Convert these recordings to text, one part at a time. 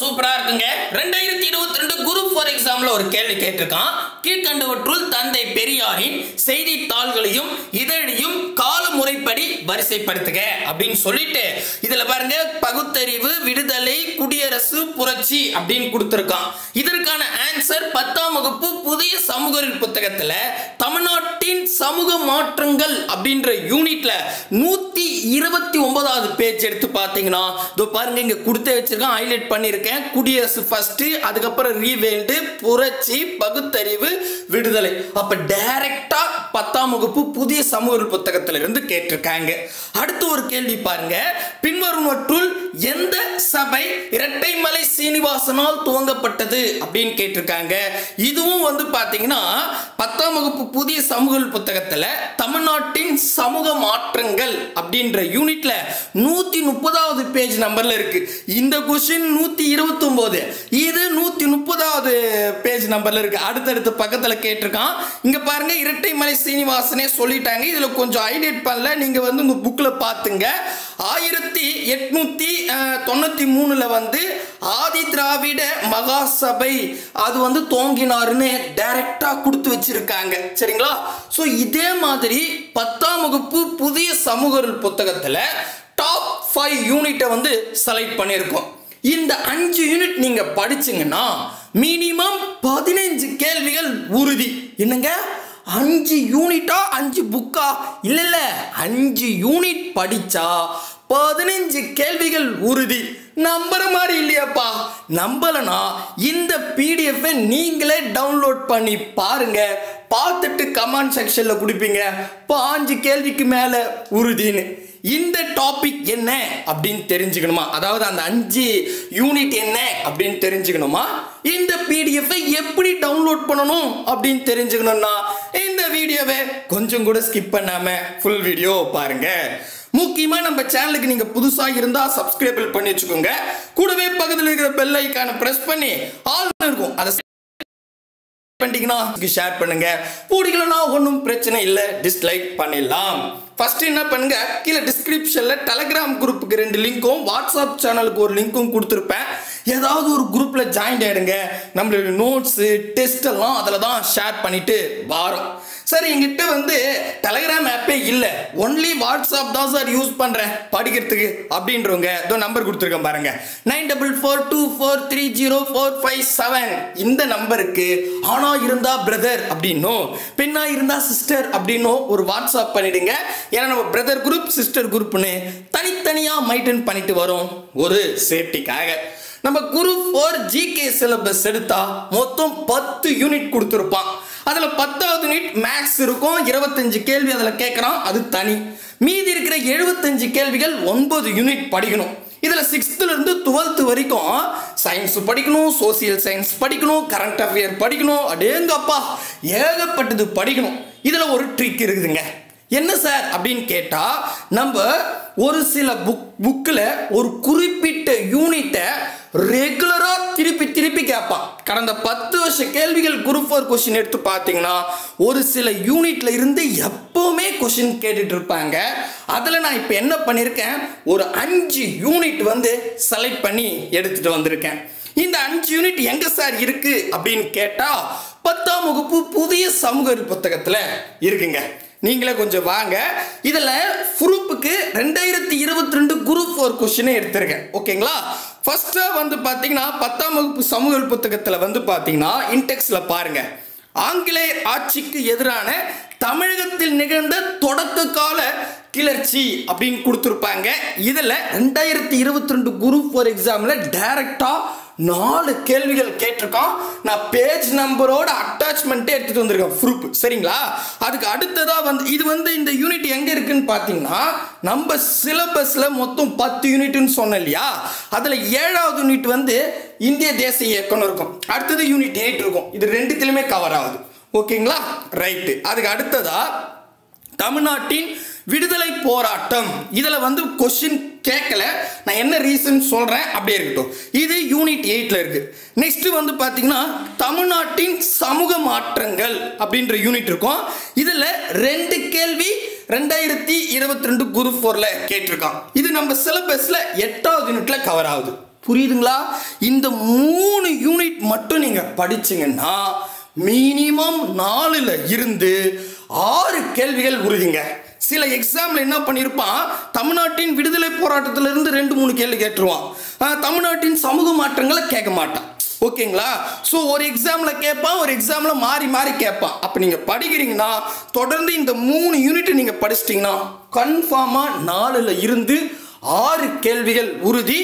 சூப்பரா இருக்குங்க 2022 குரூப் 4 எக்ஸாம்ல ஒரு கேள்வி கேட்டிருக்கான். கீழ்கண்டவற்றுள் தந்தை பெரியாரின் செய்தித்தாள்களையும் இதழையும் கால முறைப்படி வரிசைப்படுத்துக அப்படின்னு சொல்லிட்டு இதுல பாருங்க பகுத்தறிவு, விடுதலை, குடியரசு, புரட்சி அப்படின்னு கொடுத்திருக்கான். இதற்கான ஆன்சர் 10ஆம் வகுப்பு புதிய சமூகவியல் புத்தகத்துல தமிழ்நாட்டின் சமூக மாற்றங்கள் அப்படின்ற யூனிட்ல 129வது பேஜ் எடுத்து பாத்தீங்கன்னா இதோ பாருங்க இங்க கொடுத்து வச்சிருக்கேன், ஹைலைட் பண்ணிருக்கேன். குடியரசு ஃபர்ஸ்ட், அதுக்கப்புறம் ரீவேல்டு, புரட்சி, பகுத்தறிவு, விடுதலை. அப்ப டைரக்டா 10ஆம் வகுப்பு புதிய சமூகவியல் புத்தகத்துல இருந்து கேட்டிருக்காங்க. அடுத்து ஒரு கேள்வி பாருங்க. பின்வருவற்றுள் எந்த சபை இரட்டைமலை சீனிவாசனால் துவங்கப்பட்டது அப்படின்னு கேட்டிருக்காங்க. இதுவும் வந்து பாத்தீங்கன்னா 10ஆம் வகுப்பு புதிய சமூகவியல் புத்தகத்துல தமிழ்நாட்டின் சமூக மாற்றங்கள் அப்படின்ற யூனிட்ல 130வது பேஜ் நம்பர்ல இருக்கு. இந்த கொஸ்டின் 129, இது 130வது பேஜ் நம்பர்ல இருக்கு. அடுத்தடுத்து பக்கத்துல கேட்டிருக்கான். இங்க பாருங்க இரட்டைமலை சீனிவாசனே சொல்லிட்டாங்க. இதுல கொஞ்சம் ஹைலைட் பண்ணல, நீங்க வந்து உங்க புக்ல பாத்துங்க. 1893ல வந்து ஆதி திராவிட மகாசபை அது வந்து தோங்கினாருன்னு டைரக்டா கொடுத்து வச்சிருக்காங்க. சரிங்களா? சோ இதே மாதிரி 10ஆம் வகுப்பு புதிய சமூகவியல் புத்தகத்துல டாப் 5 யூனிட்டை வந்து செலக்ட் பண்ணியிருக்கோம். இந்த 5 யூனிட் நீங்க படிச்சீங்கன்னா மினிமம் 15 கேள்விகள் உறுதி. என்னங்க 5 யூனிட்டா 5 புக்கா? இல்ல 5 யூனிட் படிச்சா 15 கேள்விகள் உறுதி. நம்புற மாதிரி இல்லையாப்பா? நம்பலனா இந்த PDF நீங்களே டவுன்லோட் பண்ணி பாருங்க. பார்த்துட்டு கமெண்ட் செக்ஷன்ல கொடுப்பீங்க 5 கேள்விக்கு மேல உறுதின்னு. இந்த டாபிக் என்ன அப்படின்னு தெரிஞ்சுக்கணுமா, அதாவது அந்த 5 யூனிட் என்ன அப்படின்னு தெரிஞ்சுக்கணுமா, இந்த PDF எப்படி டவுன்லோட் பண்ணணும் அப்படின்னு தெரிஞ்சுக்கணும்னா இந்த வீடியோவை கொஞ்சம் கூட ஸ்கிப் பண்ணாம ஃபுல் வீடியோ பாருங்க. முக்கியமா நம்ம சேனலுக்கு நீங்க புதுசா இருந்தா சப்ஸ்கிரைப் பண்ணி வச்சுக்கோங்க. கூடவே பக்கத்துல இருக்கிற பெல் ஐகானை பிரஸ் பண்ணி ஆல் இருக்கும், அதை பண்ணிட்டீங்கன்னா ஷேர் பண்ணுங்க. பிடிக்கலனா ஒன்றும் பிரச்சனை இல்லை, டிஸ்லைக் பண்ணிடலாம். ஃபர்ஸ்ட் என்ன பண்ணுங்க, கீழே டிஸ்கிரிப்ஷன்ல டெலிகிராம் குரூப்புக்கு 2 லிங்க்கும் வாட்ஸ்அப் சேனலுக்கு ஒரு லிங்க்கும் கொடுத்துருப்பேன். ஏதாவது ஒரு குரூப்ல ஜாயின் ஆயிடுங்க. நம்மளுடைய நோட்ஸ் டெஸ்ட் எல்லாம் அதில் தான் ஷேர் பண்ணிட்டு வரோம். சரி, எங்கிட்ட வந்து டெலிகிராம் ஆப்பே இல்லை, ஒன்லி வாட்ஸ்அப் தான் சார் யூஸ் பண்றேன் படிக்கிறதுக்கு அப்படின்றவங்க இதோ நம்பர் கொடுத்துருக்கேன் பாருங்க, 9442430457. இந்த நம்பருக்கு ஆணா இருந்தா பிரதர் அப்படின்னும் பெண்ணா இருந்தா சிஸ்டர் அப்படின்னும் ஒரு வாட்ஸ்அப் பண்ணிடுங்க. ஏன்னா நம்ம பிரதர் குரூப் சிஸ்டர் குரூப்னு தனித்தனியா மெயின்டைன் பண்ணிட்டு வரோம் ஒரு சேஃப்டிக்காக. நம்ம குரூப் 4 GK சிலபஸ் எடுத்தா மொத்தம் 10 யூனிட் கொடுத்துருப்பான். அதுல 10வது யூனிட் மேக்ஸ் இருக்கும், 25 கேள்வி அதுல கேட்கறான், அது தனி. மீதி இருக்கிற 75 கேள்விகள் 9 யூனிட் படிக்கணும். இதுல 6th இருந்து 12th வரைக்கும் சயின்ஸ் படிக்கணும், சோசியல் சயின்ஸ் படிக்கணும், கரண்ட் அஃபேர் படிக்கணும், அடேங்கப்பா ஏகப்பட்டது படிக்கணும். இதுல ஒரு ட்ரிக் இருக்குதுங்க. என்ன சார் அப்படின்னு கேட்டா, நம்ம ஒரு சில புக்ல ஒரு குறிப்பிட்ட யூனிட்டை ரெகுலரா திருப்பி கேட்பான். கடந்த 10 வருஷ கேள்விகள் குரூப் 4 கொஸ்டின் எடுத்து பார்த்தீங்கன்னா ஒரு சில யூனிட்ல இருந்து எப்பவுமே கொஸ்டின் கேட்டுட்டு இருப்பாங்க. அதுல நான் இப்ப என்ன பண்ணிருக்கேன், ஒரு 5 யூனிட் வந்து செலக்ட் பண்ணி எடுத்துட்டு வந்திருக்கேன். இந்த 5 யூனிட் எங்க சார் இருக்கு அப்படின்னு கேட்டா 10ஆம் வகுப்பு புதிய சமூகவியல் புத்தகத்துல இருக்குங்க. நீங்களே கொஞ்சம் வாங்க. இதுல குரூப்புக்கு 2022 குரூப் 4 கொஸ்டின் எடுத்திருக்கேன். ஓகேங்களா? ஃபர்ஸ்ட் வந்து பாத்தீங்கன்னா 10ஆம் வகுப்பு சமூகவியல் புத்தகத்துல வந்து பாத்தீங்கன்னா இன்டெக்ஸ்ல பாருங்க, ஆங்கிலேயர் ஆட்சிக்கு எதிரான தமிழகத்தில் நிகழ்ந்த தொடக்க கால கிளர்ச்சி அப்படின்னு கொடுத்துருப்பாங்க. இதுல 2022 குரூப் 4 எக்ஸாம்ல டைரக்டா 4 கேள்விகள் கேட்டிருக்கான். நான் பேஜ் நம்பரோட அட்டாச்மெண்ட் எடுத்துட்டு வந்திருக்கேன் ப்ரூஃப். சரிங்களா? அதுக்கு அடுத்ததா வந்து இது வந்து இந்த யூனிட் எங்க இருக்குன்னு பாத்தீங்கன்னா நம்ம சிலபஸ்ல மொத்தம் 10 யூனிட்னு சொன்னேன் இல்லையா, அதுல 7வது யூனிட் வந்து இந்திய தேசிய இயக்கம் இருக்கும். அடுத்தது யூனிட் 8 இருக்கும். இது ரெண்டுத்திலுமே கவர் ஆகுது. ஓகேங்களா? ரைட்டு. அதுக்கு அடுத்ததா தமிழ்நாட்டின் விடுதலை போராட்டம். இதுல வந்து கொஸ்டின் கேட்கல, நான் என்ன ரீசன் சொல்றேன் அப்படியே இருக்கட்டும். இது யூனிட் 8ல இருக்கு. நெக்ஸ்ட் வந்து பாத்தீங்கன்னா தமிழ்நாட்டின் சமூக மாற்றங்கள் அப்படின்ற யூனிட் இருக்கும். இதுல 2 கேள்வி 2022 குரூப் 4ல கேட்டிருக்கான். இது நம்ம சிலபஸ்ல 8வது யூனிட்ல கவர் ஆகுது. புரியுதுங்களா? இந்த 3 யூனிட் மட்டும் நீங்க படிச்சீங்கன்னா மினிமம் 4ல் இருந்து 6 கேள்விகள் உறுதிங்க. சில எக்ஸாம்ல என்ன பண்ணியிருப்பான், தமிழ்நாட்டின் விடுதலை போராட்டத்திலிருந்து 2-3 கேள்வி கேட்டுருவான். தமிழ்நாட்டின் சமூக மாற்றங்களை கேட்க மாட்டான். ஓகேங்களா? ஸோ ஒரு எக்ஸாம்ல கேட்பான், ஒரு எக்ஸாம்ல மாறி மாறி கேட்பான். அப்போ நீங்க படிக்கிறீங்கன்னா தொடர்ந்து இந்த 3 யூனிட் நீங்க படிச்சிட்டீங்கன்னா கன்ஃபார்மா 4ல் இருந்து 6 கேள்விகள் உறுதி.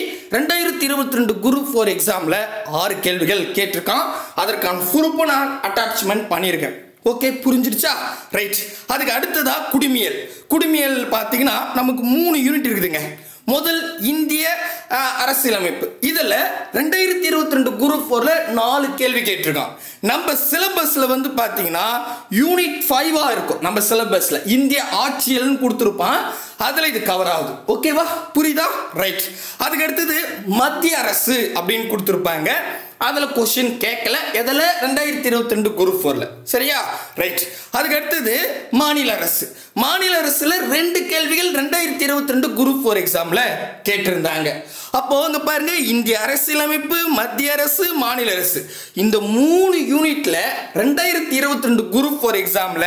2022 குரூப் 4 எக்ஸாம்ல 6 கேள்விகள் கேட்டிருக்கான். அதற்கான ப்ரூஃப் நான் அட்டாச்மெண்ட் பண்ணியிருக்கேன். ஓகே, புரிஞ்சிருச்சா? ரைட். அதுக்கு அடுத்ததா குடிமியல். குடிமியல் பார்த்தீங்கன்னா நமக்கு 3 யூனிட் இருக்குதுங்க. முதல் இந்திய அரசியலமைப்பு. இதில் 2022 குரூப் 4ல் 4 கேள்வி கேட்டிருக்கான். நம்ம சிலபஸ்ல வந்து பார்த்தீங்கன்னா யூனிட் 5 இருக்கும். நம்ம சிலபஸ்ல இந்திய ஆட்சியல்னு கொடுத்துருப்பான். அதில் இது கவர் ஆகுது. ஓகேவா? புரியுதா? ரைட். அதுக்கு அடுத்தது மத்திய அரசு அப்படின்னு கொடுத்துருப்பாங்க. அதில் கொஸ்டின் கேட்கல. எதில்? 2022 குரூப் 4ல். சரியா? ரைட். அதுக்கு அடுத்தது மாநில அரசு. மாநில அரசுல 2 கேள்விகள் 2022 குரூப் 4 எக்ஸாம்ல கேட்டிருந்தாங்க. அப்போ வந்து பாருங்க, இந்திய அரசியலமைப்பு, மத்திய அரசு, மாநில அரசு, இந்த 3 யூனிட்ல 2022 குரூப் 4 எக்ஸாம்ல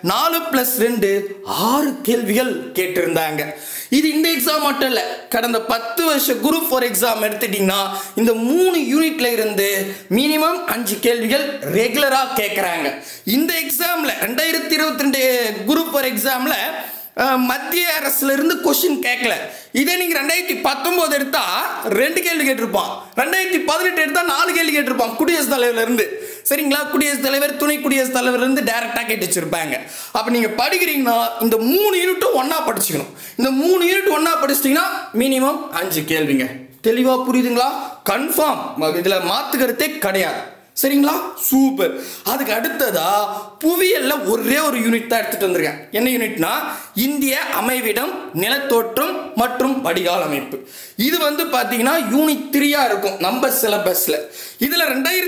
4+2 6 கேள்விகள் கேட்டிருந்தாங்க. இது இந்த எக்ஸாம் மட்டும் இல்ல, கடந்த 10 வருஷ குரூப் 4 எக்ஸாம் எடுத்துட்டீங்கன்னா இந்த 3 யூனிட்ல இருந்து மினிமம் 5 கேள்விகள் ரெகுலரா கேட்கறாங்க. இந்த எக்ஸாம்ல 2022 குரூப் 4 எக்ஸாம்ல மத்திய அரசுல இருந்து கொஸ்டின் கேட்கல. இதே நீங்க 2019 எடுத்தா 2 கேள்வி கேட்டிருப்பான். 2018 எடுத்தா 4 கேள்வி கேட்டிருப்பான் குடியரசுத் தலைவர்ல இருந்து. சரிங்களா? குடியரசுத் தலைவர், துணை குடியரசுத் தலைவர் இருந்து டைரக்டா கேட்டு வச்சிருப்பாங்க. அப்ப நீங்க படிக்கிறீங்கன்னா இந்த 3 யூனிட்டும் ஒன்னா படிச்சுக்கணும். இந்த 3 யூனிட் ஒன்னா படிச்சிட்டீங்கன்னா மினிமம் 5 கேள்விங்க. தெளிவா புரியுதுங்களா? கன்ஃபார்ம், இதுல மாத்து கருத்தே கிடையாது. சரிங்களா? சூப்பர். அதுக்கு அடுத்ததா புவியல்ல ஒரே ஒரு யூனிட் தான் எடுத்துட்டு வந்திருக்கேன். என்ன யூனிட்னா இந்திய அமைவிடம், நிலத்தோற்றம் மற்றும் வடிகால் அமைப்பு. இது வந்து பாத்தீங்கன்னா யூனிட் 3 இருக்கும் நம்ம சிலபஸ்ல. இதுல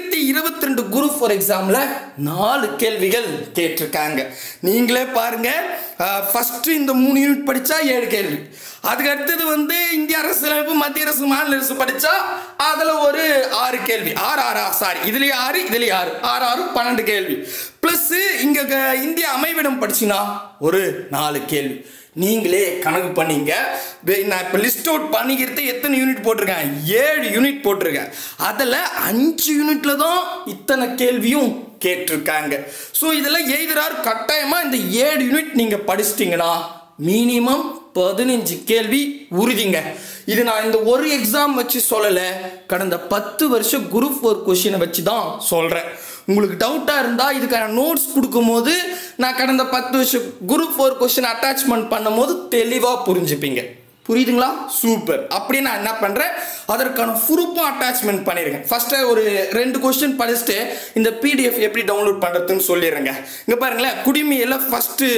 2022 குரூப் 4 எக்ஸாம்ல 4 கேள்விகள் கேட்டிருக்காங்க. நீங்களே பாருங்க, ஃபர்ஸ்ட் இந்த 3 யூனிட் படிச்சா 7 கேள்வி. அதுக்கு அடுத்தது வந்து இந்திய அரசியலமைப்பு, மத்திய அரசு, மாநில அரசு படிச்சா அதுல ஒரு 6 கேள்வி. 6 இதுலயே 6 இதுலயே 6 12 கேள்வி. பிளஸ் இங்க இந்திய அமைவிடம் படிச்சுனா ஒரு 4 கேள்வி. நீங்களே கணக்கு பண்ணீங்க. நான் இப்போ லிஸ்ட் அவுட் பண்ணிக்கிறது எத்தனை யூனிட் போட்டிருக்கேன்? 7 யூனிட் போட்டிருக்கேன். அதில் 5 யூனிட்ல தான் இத்தனை கேள்வியும் கேட்டிருக்காங்க. ஸோ இதெல்லாம் எய்தரார் கட்டாயமாக இந்த 7 யூனிட் நீங்கள் படிச்சிட்டிங்கன்னா மினிமம் 15 கேள்வி உறுதிங்க. இது நான் இந்த ஒரு எக்ஸாம் வச்சு சொல்லலை, கடந்த 10 வருஷம் குரூப் 4 கொஸ்டினை வச்சு தான் சொல்கிறேன். உங்களுக்கு டவுட்டாக இருந்தால் இதுக்கான நோட்ஸ் கொடுக்கும்போது நான் கடந்த 10 வருஷம் குரூப் 4 கொஸ்டின் அட்டாச்மெண்ட் பண்ணும்போது தெளிவாக புரிஞ்சுப்பீங்க. புரியுதுங்களா? சூப்பர். அப்படி நான் என்ன பண்ணுறேன், அதற்கான ப்ரூஃபும் அட்டாச்மெண்ட் பண்ணியிருக்கேன். ஃபஸ்ட்டு ஒரு 2 கொஸ்டின் படிச்சுட்டு இந்த பிடிஎஃப் எப்படி டவுன்லோட் பண்ணுறதுன்னு சொல்லிடுறேங்க. இங்கே பாருங்களேன், குடிமையில் ஃபஸ்ட்டு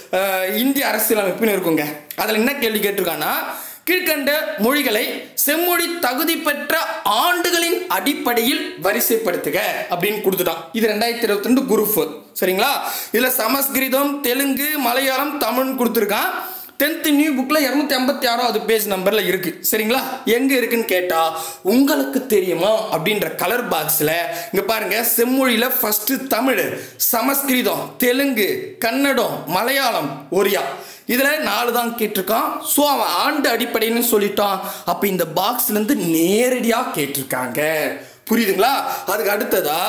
இந்திய அரசியலமைப்புன்னு இருக்குங்க. அதில் என்ன கேள்வி கேட்டிருக்காங்கன்னா, கீழ்கண்ட மொழிகளை செம்மொழி தகுதி பெற்ற ஆண்டுகளின் அடிப்படையில் வரிசைப்படுத்துக அப்படின்னு கொடுத்துட்டான். இது 2022 குரூப் 4. சரிங்களா? இதில் சமஸ்கிருதம், தெலுங்கு, மலையாளம், தமிழ்னு கொடுத்துருக்கான். 10th நியூ புக்கில் 256வது பேஜ் நம்பரில் இருக்கு. சரிங்களா? எங்கே இருக்குன்னு கேட்டால் உங்களுக்கு தெரியுமா அப்படின்ற கலர் பாக்ஸில் இங்கே பாருங்க, செம்மொழியில் ஃபஸ்ட்டு தமிழ், சமஸ்கிருதம், தெலுங்கு, கன்னடம், மலையாளம், ஒரியா, இதில் 4 தான் கேட்டிருக்கான். ஸோ அவன் ஆண்டு அடிப்படைன்னு சொல்லிட்டான். அப்போ இந்த பாக்ஸ்லேருந்து நேரடியாக கேட்டிருக்காங்க. புரியுதுங்களா? அதுக்கு அடுத்ததா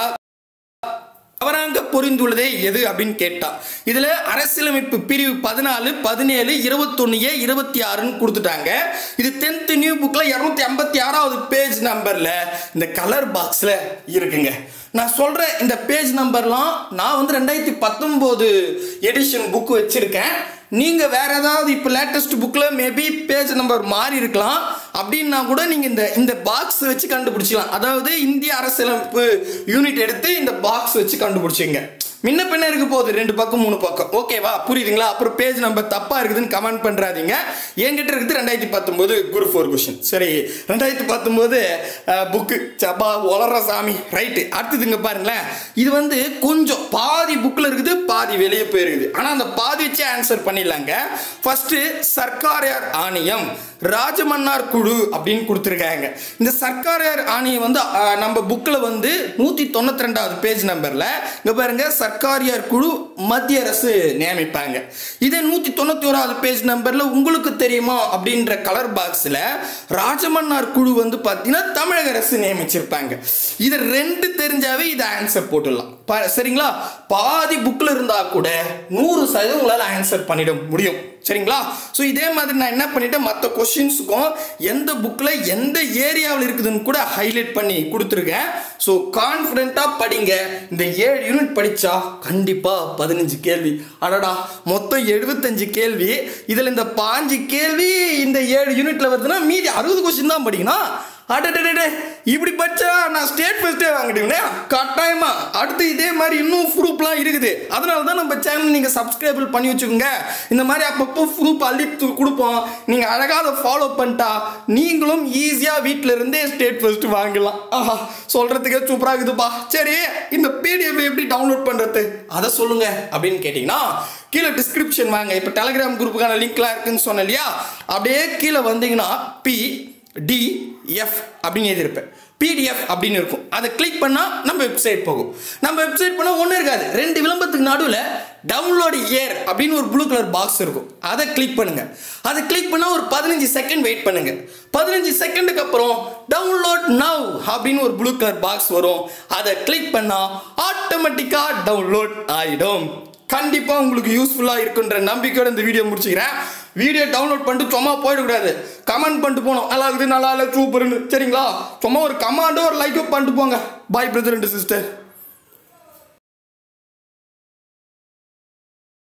தவறாக பொறிந்துள்ளதே எது அப்படின்னு கேட்டா, இதுல அரசியலமைப்பு பிரிவு 14, 17, 21A, 26ன்னு கொடுத்துட்டாங்க. இது 10th நியூ புக்ல 256வது பேஜ் நம்பர்ல இந்த கலர் பாக்ஸ்ல இருக்குங்க. நான் சொல்ற இந்த பேஜ் நம்பர்லாம் நான் வந்து 2019 எடிஷன் புக் வச்சிருக்கேன். நீங்க வேற ஏதாவது இப்போ லேட்டஸ்ட் புக்ல மேபி பேஜ் நம்பர் மாறி இருக்கலாம். அப்படின்னா கூட நீங்க இந்த பாக்ஸ் வச்சு கண்டுபிடிச்சிக்கலாம். அதாவது இந்திய அரசியலமைப்பு யூனிட் எடுத்து இந்த பாக்ஸ் வச்சு கண்டுபிடிச்சிங்க. முன்ன பின்ன இருக்கு போகுது, 2 பக்கம் 3 பக்கம். ஓகேவா? புரியுதுங்களா? அப்புறம் பேஜ் நம்பர் தப்பா இருக்குதுன்னு கமெண்ட் பண்றாதீங்க. என்கிட்ட இருக்குது 2019 குரூப் 4 கொஸ்டின். சரி, 2019 புக்கு சப்பா வளர்ற சாமி. ரைட்டு. அடுத்ததுங்க பாருங்களேன், இது வந்து கொஞ்சம் பாதி புக்கில் இருக்குது, பாதி வெளியே போயிருக்குது. ஆனால் அந்த பாதி வச்சு ஆன்சர் பண்ணிடலாங்க. ஃபர்ஸ்ட் சர்க்கார் ஆணையம், ராஜமன்னார் குழு அப்படின்னு கொடுத்துருக்காங்க. இந்த சர்க்காரியார் ஆணையை வந்து நம்ம புக்கில் வந்து 192வது பேஜ் நம்பரில் இங்கே பாருங்க, சர்க்காரியார் குழு மத்திய அரசு நியமிப்பாங்க. இதே 191வது பேஜ் நம்பரில் உங்களுக்கு தெரியுமா அப்படின்ற கலர் பாக்ஸில் ராஜமன்னார் குழு வந்து பார்த்தீங்கன்னா தமிழக அரசு நியமிச்சிருப்பாங்க. இது 2 தெரிஞ்சாவே இதை ஆன்சர் போட்டுடலாம். சரிங்களா? பாதி புக்கில் இருந்தால் கூட 100% உங்களால் ஆன்சர் பண்ணிட முடியும். சரிங்களா? ஸோ இதே மாதிரி நான் என்ன பண்ணிட்டேன், மற்ற கொஸ்டின்ஸுக்கும் எந்த புக்கில் எந்த ஏரியாவில் இருக்குதுன்னு கூட ஹைலைட் பண்ணி கொடுத்துருக்கேன். ஸோ கான்ஃபிடென்ட்டாக படிங்க. இந்த 7 யூனிட் படித்தா கண்டிப்பாக 15 கேள்வி. அடடா, மொத்தம் 75 கேள்வி. இதில் இந்த 5 கேள்வி இந்த 7 யூனிட்டில் வருதுன்னா மீதி 60 கொஸ்டின் தான் படிக்கணும். அடடே, இப்படி படிச்சா நான் ஸ்டேட் ஃபர்ஸ்டே வாங்கிட்டீங்களே கட்டாயமா. அடுத்து இதே மாதிரி இன்னும் ப்ரூஃப்லாம் இருக்குது. அதனால தான் நம்ம சேனல் நீங்கள் சப்ஸ்கிரைபிள் பண்ணி வச்சுக்கோங்க. இந்த மாதிரி அப்பப்போ ப்ரூஃப் அள்ளி கொடுப்போம். நீங்கள் அழகாக அதை ஃபாலோ பண்ணிட்டா நீங்களும் ஈஸியாக வீட்டில் இருந்தே ஸ்டேட் ஃபர்ஸ்ட் வாங்கலாம். ஆஹா, சொல்கிறதுக்கே சூப்பராக இருக்குதுப்பா. சரி, இந்த பிடிஎஃப் எப்படி டவுன்லோட் பண்ணுறது அதை சொல்லுங்க அப்படின்னு கேட்டிங்கன்னா கீழே டிஸ்கிரிப்ஷன் வாங்க. இப்போ டெலிகிராம் குரூப்புக்கான லிங்க்லாம் இருக்குன்னு சொன்னேன் இல்லையா? அப்படியே கீழே வந்தீங்கன்னா PDF அப்படின்னு எழுதியிருப்பேன். PDF அப்படின்னு இருக்கும். அதை கிளிக் பண்ணால் நம்ம வெப்சைட் போகும். நம்ம வெப்சைட் பண்ணால் ஒன்றும் இருக்காது. 2 விளம்பரத்துக்கு நடுவில் டவுன்லோட் ஏர் அப்படின்னு ஒரு ப்ளூ கலர் பாக்ஸ் இருக்கும். அதை கிளிக் பண்ணுங்க. அதை கிளிக் பண்ணால் ஒரு 15 செகண்ட் வெயிட் பண்ணுங்க. 15 செகண்டுக்கு அப்புறம் டவுன்லோட் நவ் அப்படின்னு ஒரு ப்ளூ கலர் பாக்ஸ் வரும். அதை கிளிக் பண்ணால் ஆட்டோமேட்டிக்காக டவுன்லோட் ஆகிடும். கண்டிப்பாக உங்களுக்கு யூஸ்ஃபுல்லாக இருக்குன்ற நம்பிக்கையோட இந்த வீடியோ முடிச்சுக்கிறேன். வீடியோ டவுன்லோட் பண்ணிட்டு சும்மா போயிடக்கூடாது. கமெண்ட் பண்ணிட்டு போகணும், நல்லா இருக்குது, நல்லா இல்லை, சூப்பர்னு. சரிங்களா? சும்மா ஒரு கமெண்டோ ஒரு லைக்கோ பண்ணிட்டு போங்க. Bye brother and sister.